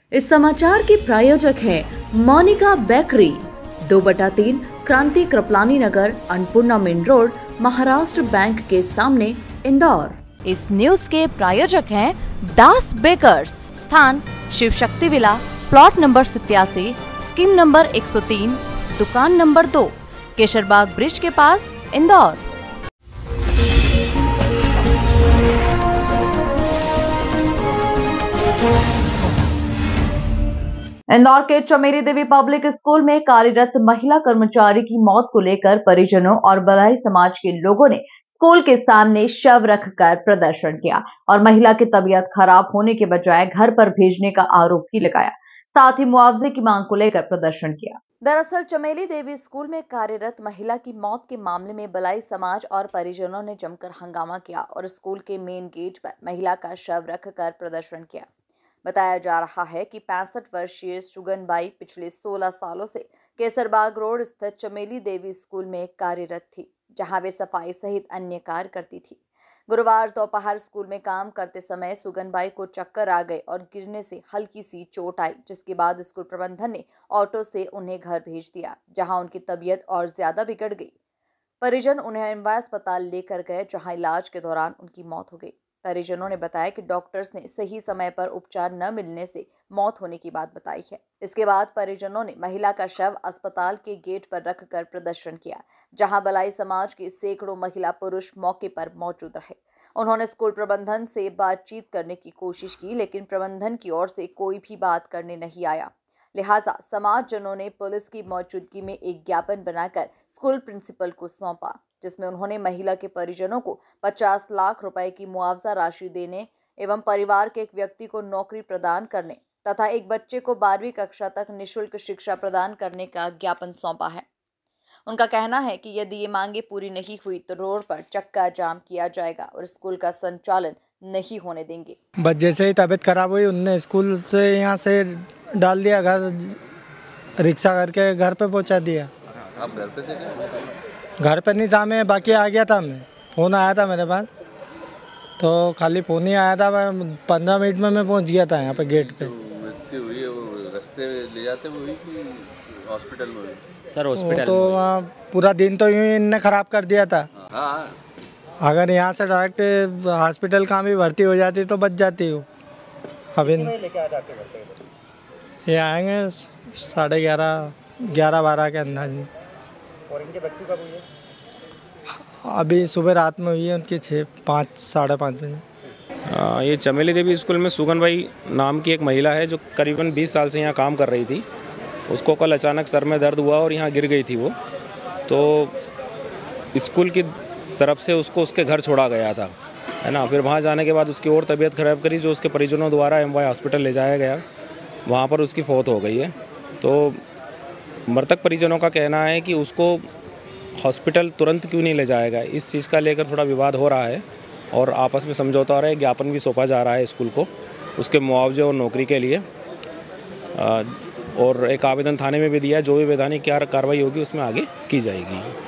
इस समाचार के प्रायोजक हैं Monika bakery, 2/3 Kranti Kripalani Nagar, Annapurna main road, Maharashtra bank के सामने, इंदौर। इस न्यूज के प्रायोजक हैं दास बेकर्स, स्थान Shiv Shakti villa, plot number 87, scheme number 103, दुकान नंबर 2, केशरबाग ब्रिज के पास, इंदौर। इंदौर के चमेली देवी पब्लिक स्कूल में कार्यरत महिला कर्मचारी की मौत को लेकर परिजनों और बलाई समाज के लोगों ने स्कूल के सामने शव रखकर प्रदर्शन किया और महिला की तबीयत खराब होने के बजाय घर पर भेजने का आरोप भी लगाया। साथ ही मुआवजे की मांग को लेकर प्रदर्शन किया। दरअसल चमेली देवी स्कूल में कार्यरत महिला की मौत के मामले में बलाई समाज और परिजनों ने जमकर हंगामा किया और स्कूल के मेन गेट पर महिला का शव रखकर प्रदर्शन किया। बताया जा रहा है कि 65 वर्षीय सुगनबाई पिछले 16 सालों से केसरबाग रोड स्थित चमेली देवी स्कूल में कार्यरत थी, जहां वे सफाई सहित अन्य कार्य करती थी। गुरुवार दोपहर स्कूल में काम करते समय सुगनबाई को चक्कर आ गए और गिरने से हल्की सी चोट आई, जिसके बाद स्कूल प्रबंधन ने ऑटो से उन्हें घर भेज दिया, जहां उनकी तबीयत और ज्यादा बिगड़ गई। परिजन उन्हें एमवाय अस्पताल लेकर गए, जहां इलाज के दौरान उनकी मौत हो गई। परिजनों ने बताया कि डॉक्टर्स ने सही समय पर उपचार न मिलने से मौत होने की बात बताई है। इसके बाद परिजनों ने महिला का शव अस्पताल के गेट पर रखकर प्रदर्शन किया, जहां बलाई समाज के सैकड़ों महिला पुरुष मौके पर मौजूद रहे। उन्होंने स्कूल प्रबंधन से बातचीत करने की कोशिश की, लेकिन प्रबंधन की ओर से कोई भी बात करने नहीं आया। लिहाजा समाजजनों ने पुलिस की मौजूदगी में एक ज्ञापन बनाकर स्कूल प्रिंसिपल को सौंपा, जिसमें उन्होंने महिला के परिजनों को 50 लाख रुपए की मुआवजा राशि देने एवं परिवार के एक व्यक्ति को नौकरी प्रदान करने तथा एक बच्चे को 12वीं कक्षा तक निःशुल्क शिक्षा प्रदान करने का ज्ञापन सौंपा है। उनका कहना है कि यदि ये मांगे पूरी नहीं हुई तो रोड पर चक्का जाम किया जाएगा और स्कूल का संचालन नहीं होने देंगे। बस जैसे ही तबीयत खराब हुई, उनने स्कूल से यहाँ से डाल दिया, घर रिक्शा करके घर पे पहुँचा दिया। आप घर पे थे? घर पे नहीं था मैं, बाकी आ गया था मैं। फ़ोन आया था मेरे पास, तो खाली फ़ोन ही आया था। 15 मिनट में मैं पहुँच गया था यहाँ पे गेट पे। मृत्यु हुई है, वो रास्ते ले जाते हुए कि हॉस्पिटल में हुई? सर हॉस्पिटल तो वहाँ पूरा दिन तो यूँ ही इनने ख़राब कर दिया था। हाँ, अगर यहाँ से डायरेक्ट हॉस्पिटल कहाँ भी भर्ती हो जाती तो बच जाती हो। अभी ये आएंगे 11:30, 11-12 के अंदाज में। और इनके मृत्यु कब हुई है? अभी सुबह रात में हुई है उनकी 5, 5:30 बजे। ये चमेली देवी स्कूल में सुगनबाई नाम की एक महिला है जो करीबन 20 साल से यहाँ काम कर रही थी। उसको कल अचानक सर में दर्द हुआ और यहाँ गिर गई थी वो। तो स्कूल की तरफ से उसको उसके घर छोड़ा गया था, है ना। फिर वहाँ जाने के बाद उसकी और तबीयत खराब करी, जो उसके परिजनों द्वारा एमवाय हॉस्पिटल ले जाया गया। वहाँ पर उसकी फौत हो गई है। तो मृतक परिजनों का कहना है कि उसको हॉस्पिटल तुरंत क्यों नहीं ले जाएगा, इस चीज़ का लेकर थोड़ा विवाद हो रहा है और आपस में समझौता हो रहा है। ज्ञापन भी सौंपा जा रहा है स्कूल को उसके मुआवजे और नौकरी के लिए, और एक आवेदन थाने में भी दिया। जो भी वैधानिक कार्रवाई होगी उसमें आगे की जाएगी।